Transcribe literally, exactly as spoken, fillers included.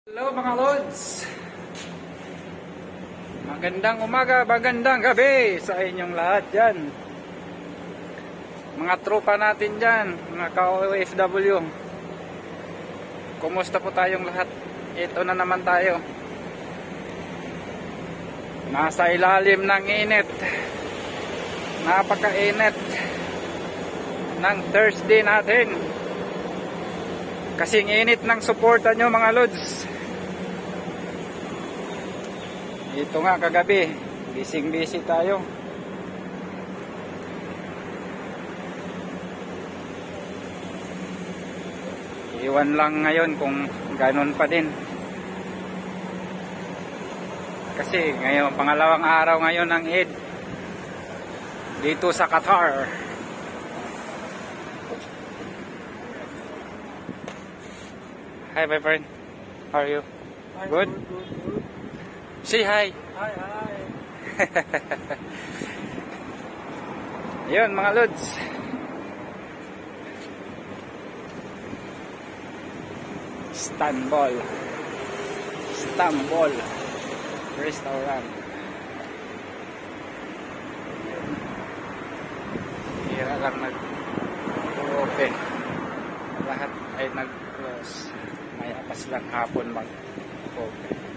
Hello mga Lods, magandang umaga, magandang gabi sa inyong lahat dyan, mga tropa natin dyan, mga ka-O F W. Kumusta po tayong lahat? Ito na naman tayo, nasa ilalim ng init, napaka-init ng Thursday natin. Kasing init ng suporta nyo mga Lods. Ito nga kagabi, bising busy tayo. Iwan lang ngayon kung ganon pa din. Kasi ngayon, pangalawang araw ngayon ng Eid dito sa Qatar. Hi my friend, how are you? Hi, Good? good, good, good. Say hi. Hi, hi. Yun mga Lods, Istanbul Istanbul Restaurant. Hira lang nag-open, lahat ay nag-close. May apas lang hapon mag-open.